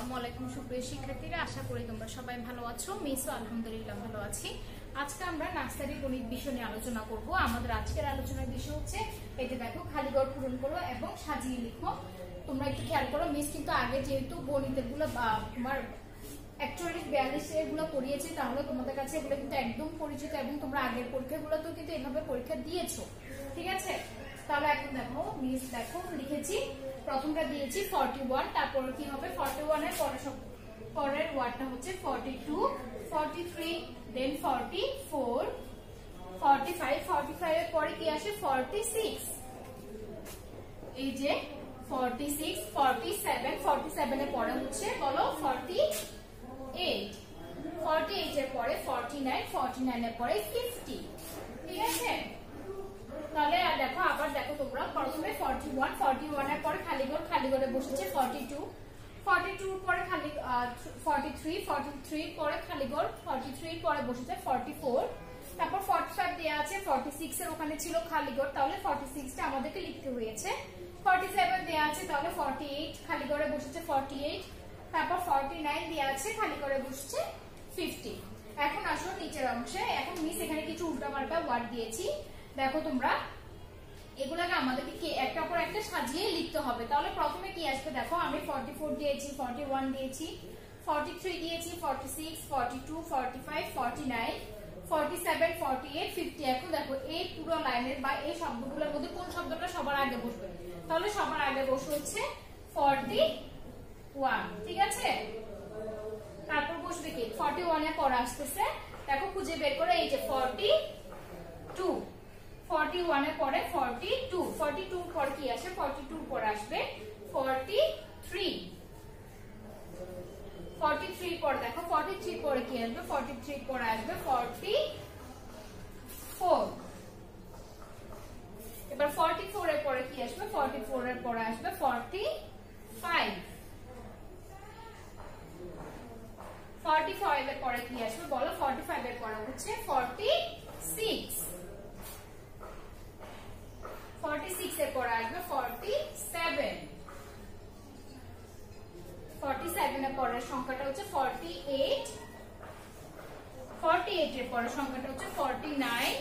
আসসালামু আলাইকুম সুপ্রিয় শিক্ষার্থীরা, আশা করি তোমরা সবাই ভালো আছো। মিসও আলহামদুলিল্লাহ ভালো আছি। আজকে আমরা নার্সারি গণিত বিষয় নিয়ে আলোচনা করব। আমাদের আজকের আলোচনার বিষয় হচ্ছে এই যে দেখো, খালি ঘর পূরণ করো এবং সাজিয়ে লিখো। তোমরা একটু খেয়াল করো, মিস কিন্তু আগে যেহেতু গণিতের গুলো তোমার 41-42 এগুলো পড়িয়েছি, তাহলে তোমাদের কাছে এগুলো কিন্তু একদম পরিচিত এবং তোমরা আগের পরীক্ষাগুলোতেও কিন্তু এভাবে পরীক্ষা দিয়েছো, ঠিক আছে? তাহলে এখন দেখো, মিস দেখো লিখেছি, প্রথমটা দিয়েছি 41, তারপর কি হবে 41 এর পরের ওয়ার্ডটা হচ্ছে 42, 43, দেন 44, 45, 45 এর পরে কি আসে 46, এই যে 46, 47, 47 এর পরে হচ্ছে বলো 48, 48 এর পরে 49, 49 এর পরে 50, ঠিক আছে? তাহলে দেখো, আবার দেখো তোমরা প্রথমে 41, 41 এর পরে খালি ঘরে বসেছে 42, 42 পরে খালি 43, 43 পরে খালি ঘর 43 পরে বসেছে 44, তারপর 45 দেয়া আছে, 46 এর ওখানে ছিল খালি ঘর, তাহলে 46 টা আমাদেরকে লিখতে হয়েছে। 47 দেয়া আছে, তাহলে 48 খালি ঘরে বসেছে 48, তারপর 49 দেয়া আছে, খালি ঘরে বসেছে 50। এখন আসো নিচের অংশে। এখন মিস এখানে কিছু উল্টাপাল্টা ওয়ার্ড দিয়েছি, দেখো তোমরা এগুলাকে আমাদেরকে একটার পর একটা সাজিয়ে লিখতে হবে। তাহলে প্রথমে কি আসবে দেখো, আমি 44 দিয়েছি, 41 দিয়েছি, 43 দিয়েছি, 46, 42, 45, 49, 47, 48, 50। এখন দেখো এই পুরো লাইনের বা এই শব্দগুলোর মধ্যে কোন শব্দটা সবার আগে বসবে? তাহলে সবার আগে বসে হচ্ছে 41, ঠিক আছে? তারপর বসবে কি 41 এর পর আসতেছে, দেখো খুঁজে বের করে, এই যে 42, 41 এর পরে 42, 42 পর কি আসে 42 পর আসবে 43, 43 পর দেখো 43 পরে কি আসবে 43 পর আসবে 44, এবার 44 এর পরে কি আসবে 44 এর পরে আসবে 45, 45 এর পরে কি আসবে বলো? 45 এর পরে হচ্ছে 46, 46 এর পরে আসবে 47, 47 এর পরের সংখ্যাটা হচ্ছে 48, 48 এর পরের সংখ্যাটা হচ্ছে 49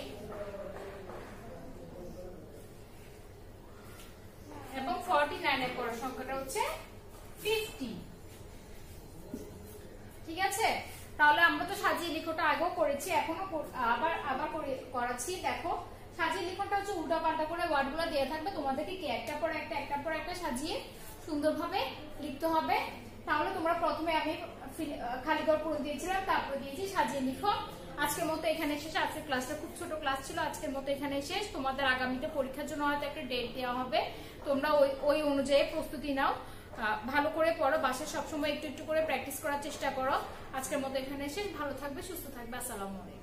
এবং 49 এর পরের সংখ্যাটা হচ্ছে 50, ঠিক আছে? তাহলে আমরা তো সাজিয়ে লিখোটা আগেও করেছি, এখনো আবার করাচ্ছি। দেখো সাজিয়ে লিখনটা হচ্ছে উল্টা পাল্টা করে ওয়ার্ডগুলো দেওয়া থাকবে, তোমাদেরকে কি একটার পর একটা সাজিয়ে সুন্দরভাবে লিখতে হবে। তাহলে তোমরা প্রথমে আমি খালি ঘর পূরণ দিয়েছিলাম, তারপর দিয়েছি সাজিয়ে লিখো। আজকের মতো এখানে শেষ। আজকের ক্লাসটা খুব ছোট ক্লাস ছিল, আজকের মতো এখানে শেষ। তোমাদের আগামীতে পরীক্ষার জন্য হয়তো একটা ডেট দেওয়া হবে, তোমরা ওই অনুযায়ী প্রস্তুতি নাও, ভালো করে পড়ো, বাসায় সবসময় একটু একটু করে প্র্যাকটিস করার চেষ্টা করো। আজকের মতো এখানে শেষ। ভালো থাকবে, সুস্থ থাকবে। আসসালামু আলাইকুম।